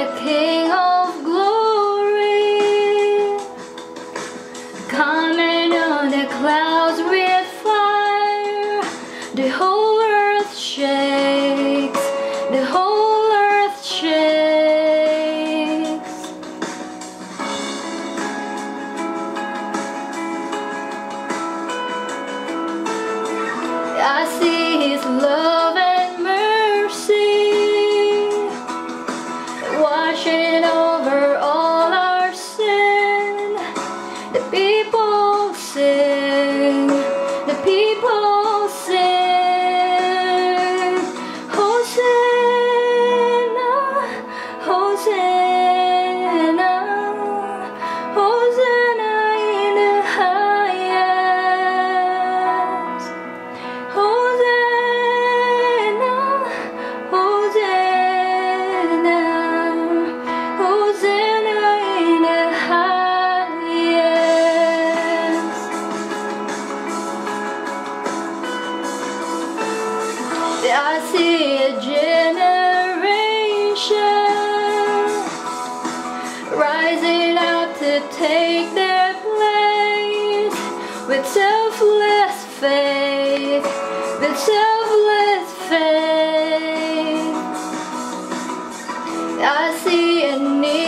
the King of glory, coming on the clouds with fire. The whole earth shakes, the whole earth shakes. I see His love and mercy washing over all our sin. The people sing, the people sing, Hosanna, Hosanna, Hosanna in the highest. Hosanna, Hosanna, Hosanna in the highest. I see a generation rising up to take their place with selfless faith, with selfless faith. I see a need